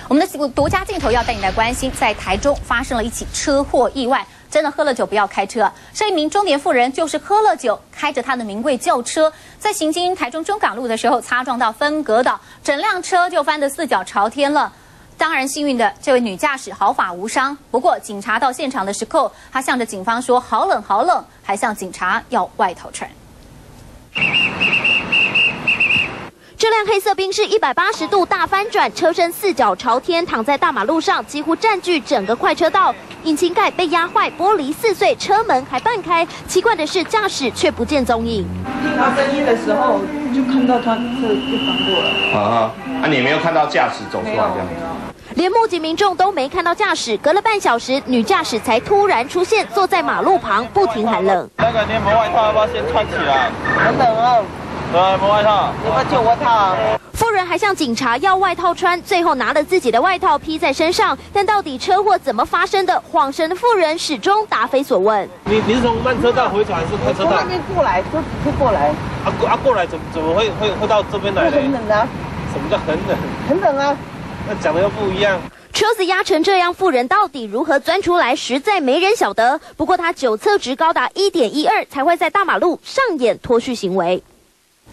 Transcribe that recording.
我们的独家镜头要带你来关心，在台中发生了一起车祸意外。真的喝了酒不要开车。这一名中年妇人就是喝了酒，开着她的名贵轿车，在行经台中中港路的时候擦撞到分隔岛，整辆车就翻得四脚朝天了。当然幸运的这位女驾驶毫发无伤。不过警察到现场的时候，她向着警方说好冷好冷，还向警察要外套穿。 这辆黑色宾士180度大翻转，车身四脚朝天，躺在大马路上，几乎占据整个快车道。引擎盖被压坏，玻璃撕碎，车门还半开。奇怪的是，驾驶却不见踪影。 听到声音的时候，就看到他就翻过了。 你没有看到驾驶走出来这样？ 连目击民众都没看到驾驶，隔了半小时，女驾驶才突然出现，坐在马路旁，不停喊冷。 那个你有没有外套？要不要先穿起来？ 很冷啊。 对，有没有外套？ 要不要借我套？ 妇人还向警察要外套穿，最后拿了自己的外套披在身上。但到底车祸怎么发生的？恍神的妇人始终答非所问。 你是从慢车道回转还是快车道？ 从那边过来，就过来。 过来怎么会到这边来呢？ 很冷啊！ 什么叫很冷？ 很冷啊！ 那讲的又不一样。 车子压成这样，妇人到底如何钻出来，实在没人晓得。不过她酒测值高达1.12，才会在大马路上演脱序行为。